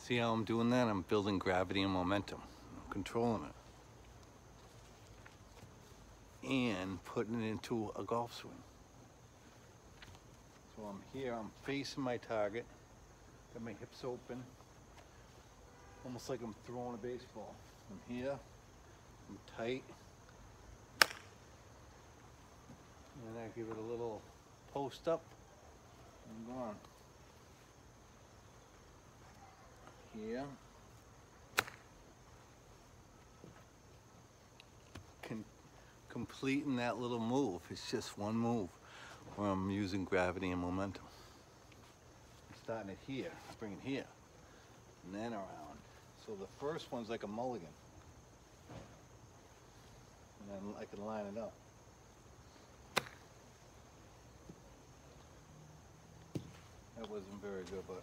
See how I'm doing that? I'm building gravity and momentum. I'm controlling it. And putting it into a golf swing. So I'm here, I'm facing my target. Got my hips open. Almost like I'm throwing a baseball. I'm here, I'm tight. And then I give it a little post up. I'm gone. Here. Completing that little move. It's just one move where I'm using gravity and momentum. I'm starting it here, bring it here, and then around. So the first one's like a mulligan. And then I can line it up. That wasn't very good, but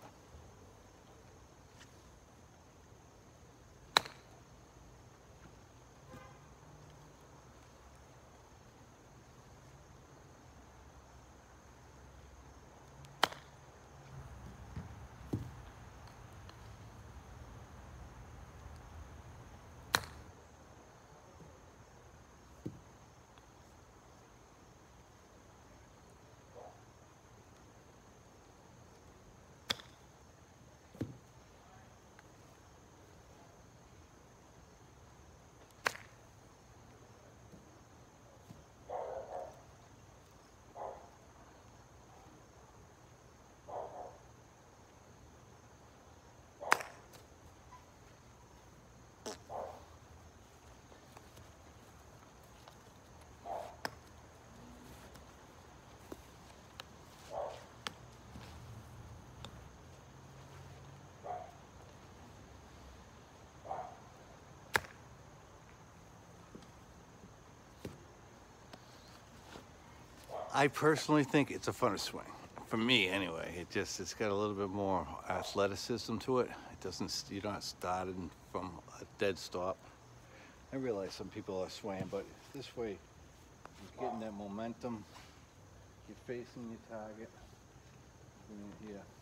I personally think it's a funner swing. For me, anyway. It's got a little bit more athleticism to it. You're not starting from a dead stop. I realize some people are swaying, but this way, you're getting that momentum. You're facing your target. And you're here.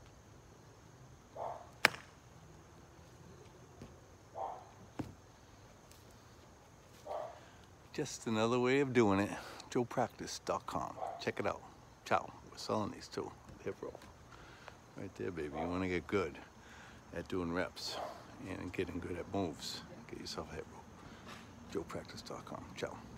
Just another way of doing it. JoePractice.com. Check it out. Ciao. We're selling these too. Hip rope. Right there, baby. You want to get good at doing reps and getting good at moves. Get yourself a hip rope. JoePractice.com. Ciao.